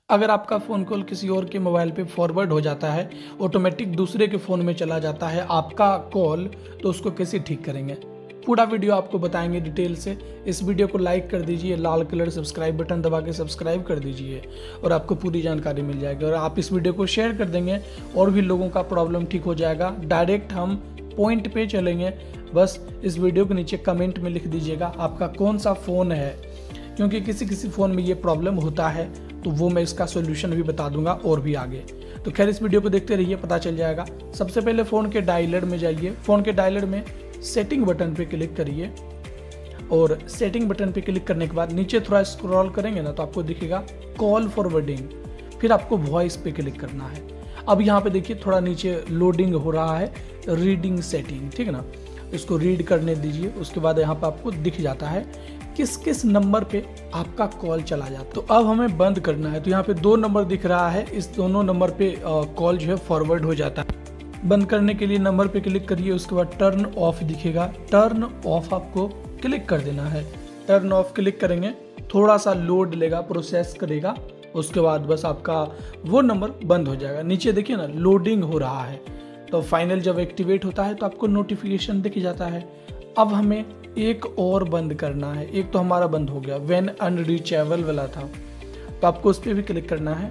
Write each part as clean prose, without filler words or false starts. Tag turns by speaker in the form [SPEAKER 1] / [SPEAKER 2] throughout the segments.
[SPEAKER 1] अगर आपका phone call किसी और के मोबाइल पे फॉरवर्ड हो जाता है, ऑटोमेटिक दूसरे के फ़ोन में चला जाता है आपका कॉल, तो उसको कैसे ठीक करेंगे? पूरा वीडियो आपको बताएंगे डिटेल से। इस वीडियो को लाइक कर दीजिए, लाल कलर सब्सक्राइब बटन दबा के सब्सक्राइब कर दीजिए और आपको पूरी जानकारी मिल जाएगी। और आप इस वीडियो को शेयर कर देंगे और भी लोगों का प्रॉब्लम ठीक हो जाएगा। डायरेक्ट हम पॉइंट पे चलेंगे। बस इस वीडियो के नीचे कमेंट में लिख दीजिएगा आपका कौन सा फ़ोन है, क्योंकि किसी किसी फ़ोन में ये प्रॉब्लम होता है, तो वो मैं इसका सोल्यूशन भी बता दूंगा और भी आगे। तो खैर इस वीडियो को देखते रहिए, पता चल जाएगा। सबसे पहले फ़ोन के डायलर में जाइए। फ़ोन के डायलर में सेटिंग बटन पे क्लिक करिए और सेटिंग बटन पे क्लिक करने के बाद नीचे थोड़ा स्क्रॉल करेंगे ना, तो आपको दिखेगा कॉल फॉरवर्डिंग। फिर आपको वॉइस पे क्लिक करना है। अब यहाँ पे देखिए थोड़ा नीचे लोडिंग हो रहा है, रीडिंग सेटिंग, ठीक है ना। इसको रीड करने दीजिए। उसके बाद यहाँ पे आपको दिख जाता है किस किस नंबर पे आपका कॉल चला जाता है। तो अब हमें बंद करना है। तो यहाँ पे 2 नंबर दिख रहा है, इस दोनों नंबर पे कॉल जो है फॉरवर्ड हो जाता है। बंद करने के लिए नंबर पे क्लिक करिए। उसके बाद टर्न ऑफ दिखेगा, टर्न ऑफ आपको क्लिक कर देना है। टर्न ऑफ क्लिक करेंगे, थोड़ा सा लोड लेगा, प्रोसेस करेगा। उसके बाद बस आपका वो नंबर बंद हो जाएगा। नीचे देखिए ना लोडिंग हो रहा है, तो फाइनल जब एक्टिवेट होता है तो आपको नोटिफिकेशन दिख जाता है। अब हमें एक और बंद करना है। एक तो हमारा बंद हो गया, व्हेन अनरीचेबल वाला था, तो आपको उस पर भी क्लिक करना है।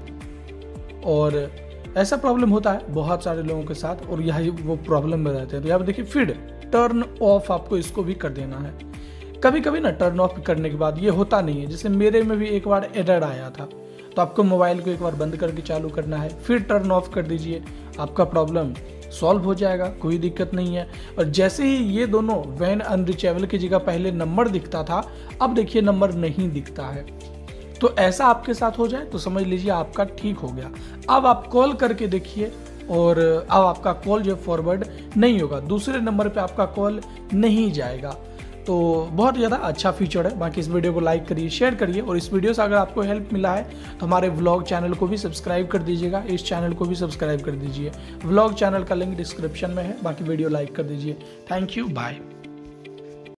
[SPEAKER 1] और ऐसा प्रॉब्लम होता है बहुत सारे लोगों के साथ, और यही वो प्रॉब्लम में रहते हैं। तो यहाँ पे देखिए फिर टर्न ऑफ आपको इसको भी कर देना है। कभी कभी ना टर्न ऑफ करने के बाद ये होता नहीं है, जैसे मेरे में भी एक बार एरर आया था, तो आपको मोबाइल को एक बार बंद करके चालू करना है, फिर टर्न ऑफ कर दीजिए, आपका प्रॉब्लम सॉल्व हो जाएगा, कोई दिक्कत नहीं है। और जैसे ही ये दोनों व्हेन अनरीचेबल की जगह पहले नंबर दिखता था, अब देखिए नंबर नहीं दिखता है। तो ऐसा आपके साथ हो जाए तो समझ लीजिए आपका ठीक हो गया। अब आप कॉल करके देखिए और अब आपका कॉल जो फॉरवर्ड नहीं होगा, दूसरे नंबर पे आपका कॉल नहीं जाएगा। तो बहुत ज़्यादा अच्छा फीचर है। बाकी इस वीडियो को लाइक करिए, शेयर करिए, और इस वीडियो से अगर आपको हेल्प मिला है तो हमारे व्लॉग चैनल को भी सब्सक्राइब कर दीजिएगा। इस चैनल को भी सब्सक्राइब कर दीजिए। व्लॉग चैनल का लिंक डिस्क्रिप्शन में है। बाकी वीडियो लाइक कर दीजिए। Thank you, bye.